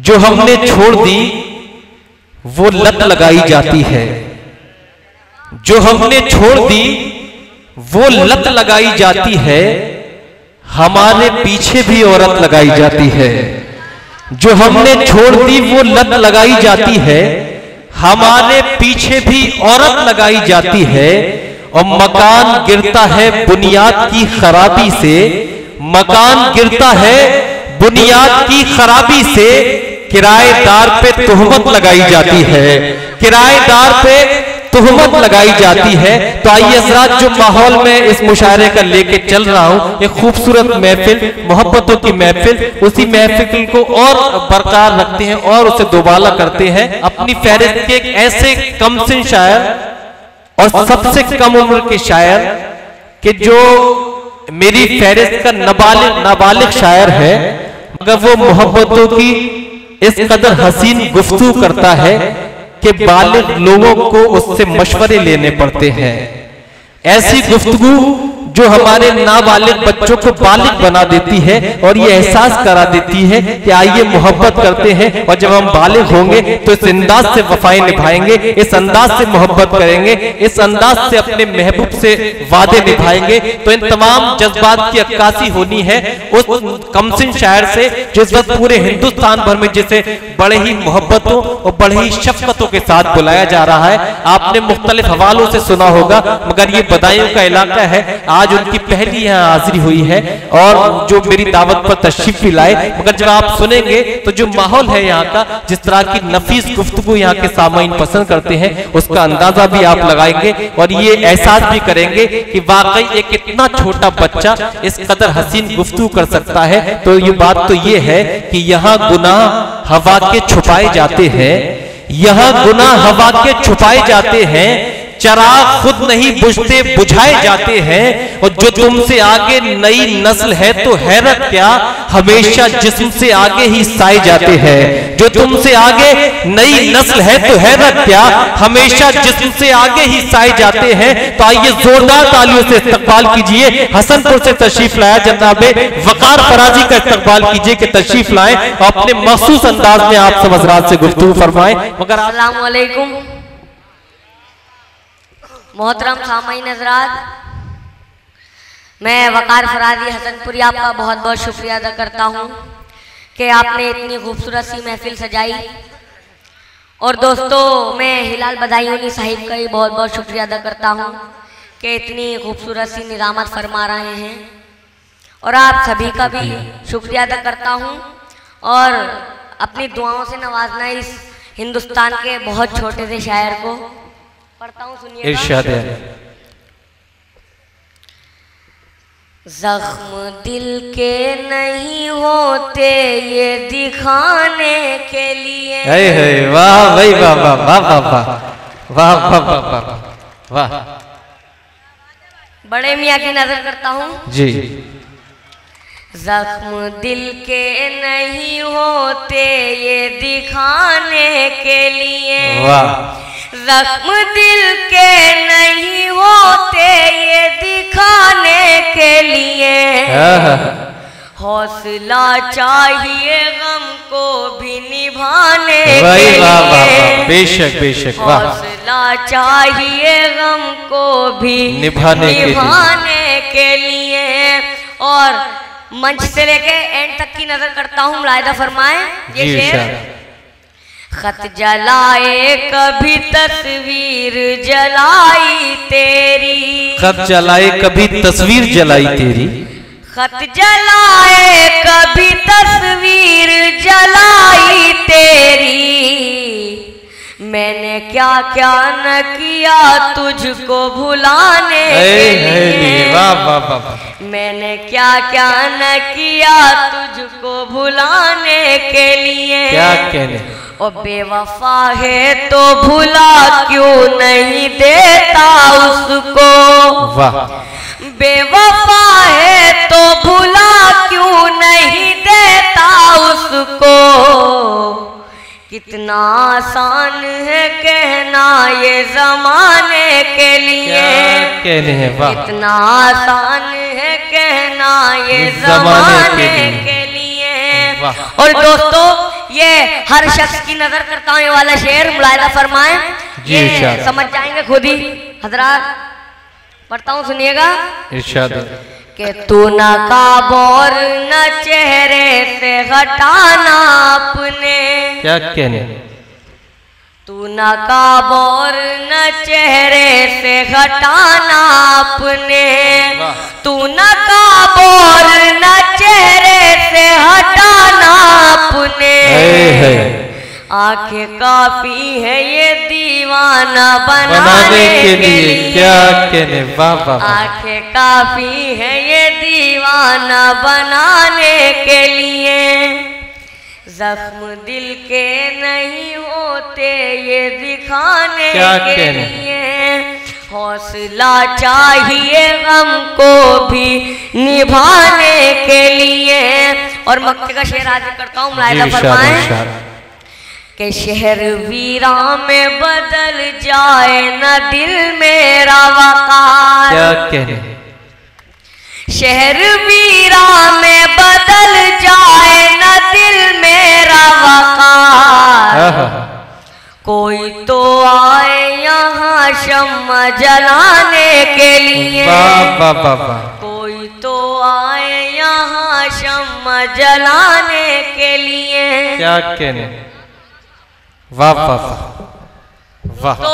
जो हमने छोड़ दी वो लत लगाई जाती है, जो हमने छोड़ दी वो लत लगाई जाती है, हमारे पीछे भी औरत लगाई जाती है। जो हमने छोड़ दी वो लत लगाई जाती है, हमारे पीछे भी औरत लगाई जाती है। और मकान गिरता है बुनियाद की खराबी से, मकान गिरता है बुनियाद की खराबी से। किराएदार पे तुहमत लगाई जाती है, किराएदार पे तुहमत लगाई जाती है। तो आइए हज़रात, जो माहौल में इस मुशायरे का लेके चल रहा हूं, एक खूबसूरत महफिल, मोहब्बतों की महफिल, उसी महफिल को और बरकरार रखते हैं और उसे दोबाला करते हैं। अपनी फहरिस्त के एक ऐसे कमसिन शायर और सबसे कम उम्र के शायर कि जो मेरी फहरिस्त का नाबालिग शायर है, मगर वो मोहब्बतों की इस कदर हसीन गुफ्तगू करता है कि बालिग लोगों को उससे मशवरे लेने पड़ते हैं। ऐसी गुफ्तगू जो हमारे नाबालिग बच्चों को बालिग बना देती है और ये एहसास करा देती है कि आइए मोहब्बत करते हैं, और जब हम बालिग होंगे तो इस अंदाज से वफाएं निभाएंगे, इस अंदाज से मोहब्बत करेंगे, इस अंदाज से अपने महबूब से वादे निभाएंगे। तो इन तमाम जज्बात की अक्कासी होनी है उस कमसिन शायर से, जिस वक्त पूरे हिंदुस्तान भर में जिसे बड़े ही मोहब्बतों और बड़े ही शफकतों के साथ बुलाया जा रहा है। आपने मुख्तलिफ हवालों से सुना होगा, मगर ये बदायूं का इलाका है। आज उनकी पहली यहाँ हाजिरी हुई है और जो मेरी दावत पर तशरीफ भी लाए, मगर जब आप सुनेंगे तो जो माहौल है यहाँ का, जिस तरह की नफीस गुफ्तगू यहाँ के सामाईन पसंद करते हैं, उसका अंदाजा भी आप लगाएंगे और ये एहसास भी करेंगे कि वाकई एक इतना छोटा बच्चा इस कदर हसीन गुफ्तगू कर सकता है। तो ये बात तो ये है कि यहाँ गुनाह हवा के छुपाए जाते हैं, यहाँ गुनाह हवा के छुपाए जाते हैं, चराग खुद नहीं बुझते बुझाए जाते हैं। और जो तुमसे आगे नई नस्ल है तो हैरत क्या, हमेशा जिस्म से आगे ही साए जाते हैं। जो तुमसे आगे नई नस्ल है तो हैरत क्या, हमेशा जिस्म से आगे ही साए जाते हैं। तो आइए जोरदार तालियों से इस्तकबाल कीजिए, हसनपुर से तशरीफ लाया जनाबे वकार फराजी का इस्तकबाल कीजिए कि तशरीफ लाए और अपने मखसूस अंदाज में आप सब हज़रात से गुफ्तगू फरमाएं। मगर अस्सलाम वालेकुम मोहतरम सामाईन हज़रात, मैं वकार फराजी हसनपुरी आपका बहुत बहुत शुक्रिया अदा करता हूँ कि आपने इतनी खूबसूरत सी महफिल सजाई। और दोस्तों, मैं हिलाल बदायूनी साहिब का ही बहुत बहुत शुक्रिया अदा करता हूँ कि इतनी खूबसूरत सी निज़ामत फरमा रहे हैं। और आप सभी का भी शुक्रिया अदा करता हूँ और अपनी दुआओं से नवाजना इस हिंदुस्तान के बहुत छोटे से शायर को पढ़ता हूँ, सुनिए। इरशाद है। जख्म दिल के नहीं होते ये दिखाने के लिए। वाह भाई वाह वाह वाह वाह वाह वाह वाह वाह वाह। बड़े मियाँ की नजर करता हूँ जी। जख्म दिल के नहीं होते ये दिखाने के लिए, वाह। जख्म दिल के नहीं होते ये दिखाने के लिए, हौसला चाहिए गम को भी निभाने के लिए। बेशक बेशक, हौसला चाहिए गम को भी निभाने के लिए। और मंच से लेके एंड तक की नजर करता हूँ, मुलाहिजा फरमाएं ये शेर। खत जलाए कभी तस्वीर जलाई तेरी, खत जलाए कभी तस्वीर जलाई तेरी, खत जलाए कभी तस्वीर जलाई तेरी। मैंने क्या क्या न किया तुझको भुलाने के लिए, मैंने क्या क्या न किया तुझको भुलाने के लिए। क्या कहने, ओ बेवफा है तो भुला क्यों नहीं देता उसको, वाह। बेवफा है तो भुला क्यों नहीं देता उसको। कितना आसान है कहना ये जमाने के लिए, कहने हैं, वाह। कितना आसान है कहना ये जमाने के लिए। और दोस्तों, ये हर शख्स की नजर करता हूँ, ये वाला शेर मुलाहिदा फरमाएं, ये समझ जाएंगे खुद ही हजरात। पढ़ता हूँ, सुनिएगा। इरशाद कि तू नकाब और न चेहरे से हटाना अपने, क्या कहने, तू नकाब और न चेहरे से हटाना अपने, तू नकाब और न चेहरे से हटाना अपने, आंखें काफी है ये दीवाना बनाने के लिए, क्या कहने, वाह वाह, आंखें काफी है ये दीवाना बनाने के लिए, जख्म दिल के नहीं होते ये दिखाने के लिए, हौसला चाहिए गम को भी निभाने के लिए। और मक्के का शेर हाजिर करता हूँ, मुलाहिदा फरमाएं कि शहर वीरा में बदल जाए न दिल मेरा वकार, क्या कहने, शहर वीरा में बदल जाए न दिल मेरा वकार, कोई तो आए यहाँ शम्मा जलाने के लिए, कोई तो आए यहाँ शम्मा जलाने के लिए, क्या कहने, वाह वाह वाह। तो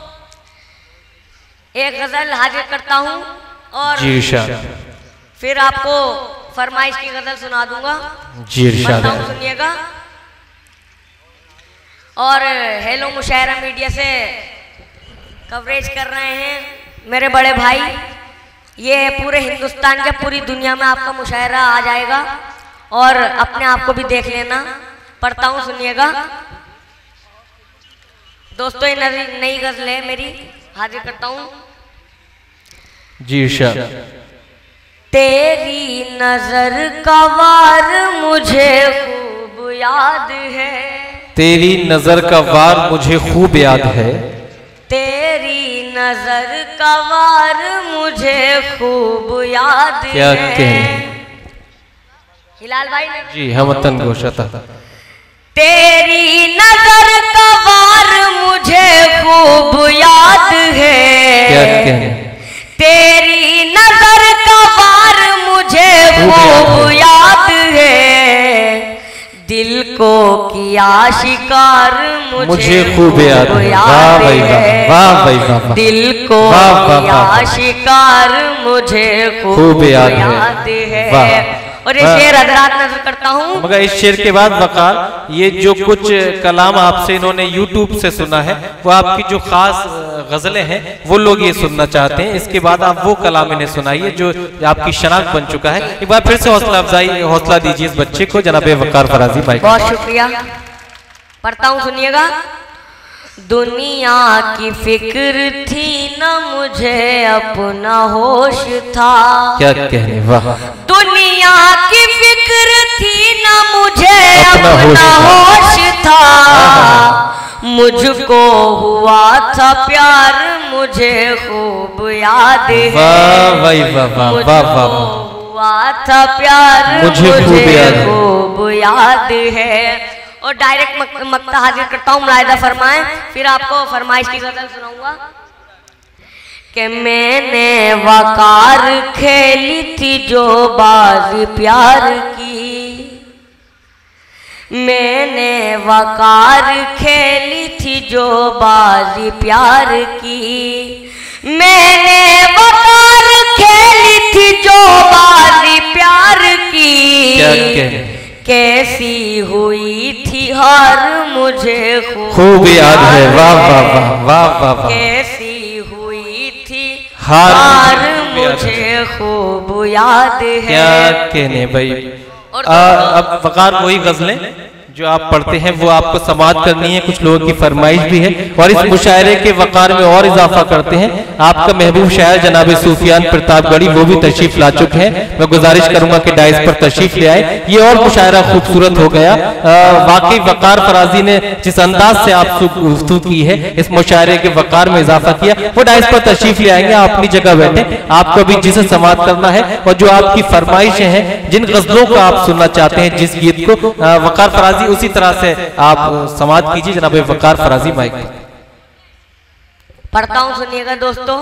एक गजल हाजिर करता हूँ और जी इरशाद, फिर आपको फरमाइश की गजल सुना दूंगा। जी इरशाद, सुनिएगा। और हेलो मुशायरा मीडिया से कवरेज कर रहे हैं मेरे बड़े भाई, ये पूरे हिंदुस्तान के पूरी दुनिया में आपका मुशायरा आ जाएगा और अपने आप को भी देख लेना। पढ़ता हूँ, सुनिएगा दोस्तों, ये नई गजल है मेरी, हाजिर करता हूँ। जी इरशाद। तेरी नजर का वार मुझे खूब याद है, तेरी नजर का वार मुझे खूब याद है, तेरी नजर का वार मुझे खूब याद है। क्या कहें, हिलाल भाई ने जी हम वतन गोशा। तेरी नजर का वार मुझे खूब याद है, क्या कहें, तेरी नजर का वार मुझे खूब याद है, दिल को किया शिकार मुझे खूब याद है, वाह भाई वाह, दिल को किया शिकार मुझे खूब याद है। और ये शेर हजरात नजर करता हूँ, मगर इस शेर के बाद वकार ये जो कुछ कलाम आपसे इन्होंने YouTube से सुना है, वो आपकी जो खास गजलें हैं वो लोग ये सुनना चाहते हैं। इसके बाद आप वो कलाम इन्हें सुनाइए जो आपकी शनाख्त बन चुका है। एक बार फिर से हौसला अफजाई, हौसला दीजिए इस बच्चे को, जनाब वकार फराजी भाई। बहुत शुक्रिया। पढ़ता हूँ, सुनिएगा। दुनिया की फिक्र थी न मुझे अपना होश था, क्या कहने, वाह, दुनिया की फिक्र थी न मुझे अपना होश था, मुझको हुआ था प्यार मुझे खूब याद है, मुझको हुआ था प्यार मुझे खूब याद है। और डायरेक्ट मक्ता हाजिर करता हूँ, मुलाहिदा फरमाएं, फिर आपको फरमाइश की गजल सुनाऊंगा। कि मैंने वकार खेली थी जो बाजी प्यार की, मैंने वकार खेली थी जो बाजी प्यार की, मैंने वकार खेली थी जो बाजी प्यार की, कैसी हुई थी हार मुझे खूब याद है, वाह वाह वाह वाह वाह, कैसी हुई थी हार मुझे खूब याद है। क्या कहने भाई। अब वकार वही गजलें जो आप पढ़ते हैं वो आपको समाअत करनी है, कुछ लोगों की फरमाइश भी है और इस मुशायरे के वकार में और इजाफा करते हैं। आपका महबूब शायर जनाब सूफियान प्रतापगढ़ी वो भी तशरीफ ला चुके हैं। मैं गुजारिश करूंगा कि डाइस पर तशरीफ ले आए। ये और मुशायरा खूबसूरत हो गया। वाकई वकार फराजी ने जिस अंदाज से आप गुफ्तगू की है, इस मुशायरे के वकार में इजाफा किया, वो डाइस पर तशरीफ ले आएंगे। आप अपनी जगह बैठे, आपको भी जिसे समाअत करना है और जो आपकी फरमाइशें हैं, जिन गजलों को आप सुनना चाहते हैं, जिस गीत को वकार फराजी फराजी उसी तरह से आप समाज कीजिए। जनाब वकार फराजी माइक पढ़ता हूं, सुनिएगा दोस्तों।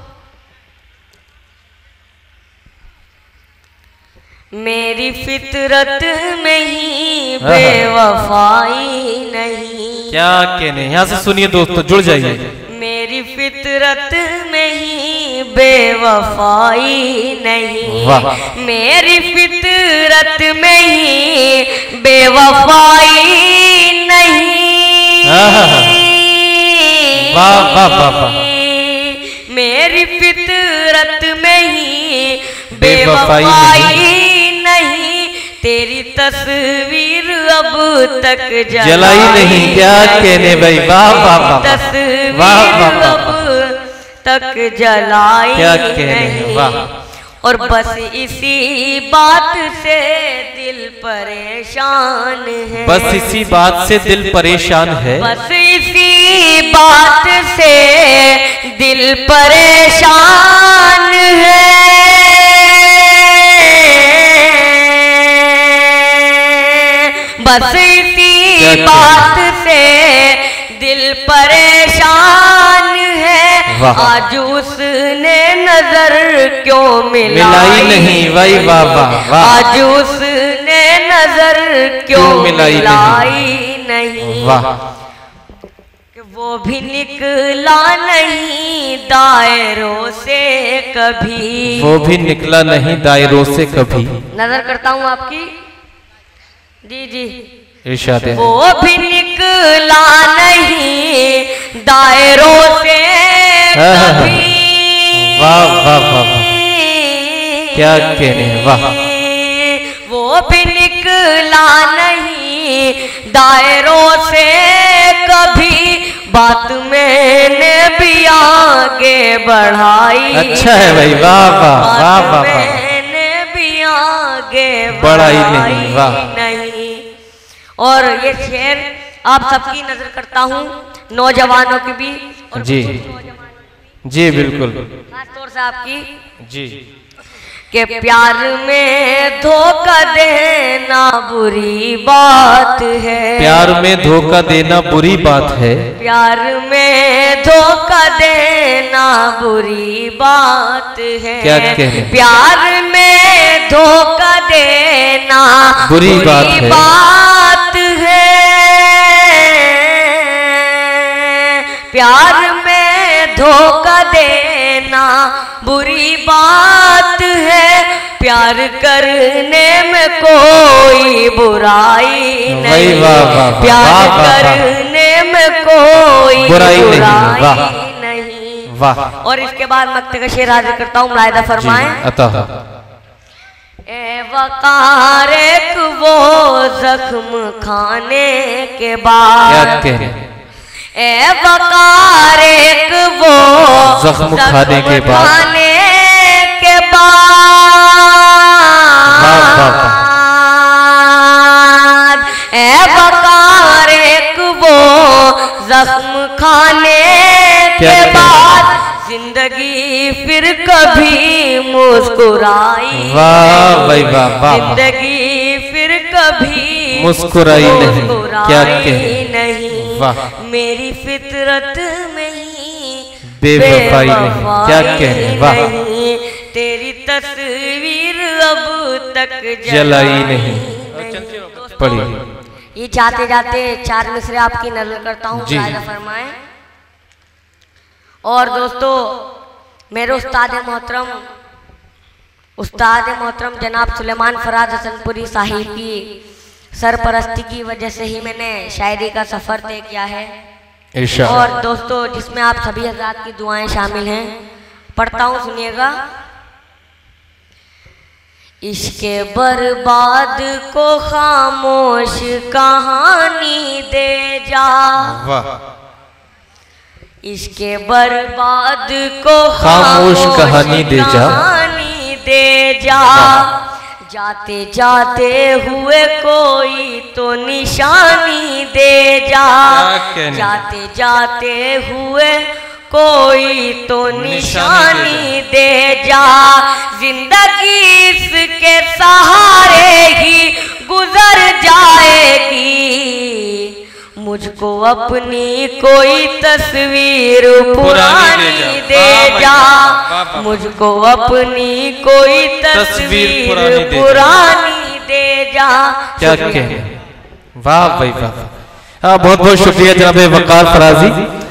मेरी फितरत में ही बेवफाई नहीं। क्या कहने, यहाँ से सुनिए दोस्तों, जुड़ जाइए। मेरी फितरत में ही बेवफाई नहीं, मेरी फितरत में ही बेवफाई नहीं। वाह वाह वाह वाह। मेरी फितरत में ही बेवफाई नहीं, तेरी तस्वीर अब तक जलाई नहीं। क्या कहने भाई, वाह वाह वाह। तस्वीर अब तक जलाई क्या कहने, वाह। और बस इसी बात से दिल परेशान है, बस इसी बात से दिल परेशान है, बस इसी बात से दिल परेशान है। बस इसी बात से दिल परेशान है। आज उसने नजर क्यों मिलाई नहीं, वही वाह वाह। आज उसने नजर क्यों मिलाई नहीं, वाह। वो भी निकला नहीं दायरों से कभी, वो भी निकला नहीं दायरों से कभी। नजर करता हूँ आपकी, जी जी। इरशाद है। वो भी निकला नहीं दायरों से कभी। वाह वाह वाह, क्या कहने, वाह। वो भी निकला नहीं दायरों से कभी, बात मैंने भी आगे बढ़ाई। अच्छा है भाई, वाह वाह वाह वाह। मैंने भी आगे बढ़ाई नहीं, वाह। और ये शेर आप सबकी नजर करता हूँ, नौजवानों की भी और जी जी बिल्कुल, खास तौर से आपकी जी। के प्यार में धोखा देना बुरी बात है, प्यार में धोखा देना बुरी बात है, प्यार में धोखा देना बुरी बात है। क्या कहने, प्यार में धोखा देना बुरी बात है। प्यार में धोखा देना बुरी बात है, प्यार करने में कोई बुराई नहीं, प्यार करने में कोई बुराई नहीं। वाह। और इसके बाद मक्ते का शेर हाजिर करता हूँ, मुलाहिदा फरमाएं। ए वकार एक वो जख्म खाने के बाद, ए वकार एक वो जख्म खाने के बाद, ए वकार एक वो जख्म खाने के बाद, जिंदगी फिर कभी मुस्कुराई। वाह भाई वाह वाह। जिंदगी फिर कभी मुस्कुराई नहीं, क्या नहीं। वाह। मेरी फितरत में ही बेवफाई नहीं, क्या कहने, वाह। तेरी तस्वीर अब तक जलाई नहीं। पढ़िए। ये जाते जाते चार मिसरे आपकी नजर करता हूँ, फरमाएं। और दोस्तों, मेरे उस्ताद मोहतरम जनाब सुलेमान फराज हसनपुरी साहिब की सरपरस्ती की वजह से ही मैंने शायरी का सफर तय किया है। और दोस्तों, जिसमें आप सभी हज़रात की दुआएं शामिल हैं, पढ़ता हूँ, सुनिएगा। इश्के बर्बाद को खामोश कहानी दे जा, इसके बर्बाद को खामोश कहानी दे जा, जाते जाते हुए कोई तो निशानी दे जा, जाते जाते हुए कोई तो निशानी दे जा, जिंदगी इसके सहारे ही गुजर जाएगी, मुझको अपनी कोई तस्वीर पुरानी दे जा, मुझको अपनी कोई तस्वीर पुरानी दे जा। क्या कहें, वाह भाई वाह। बहुत बहुत शुक्रिया जनाब वकार फराजी।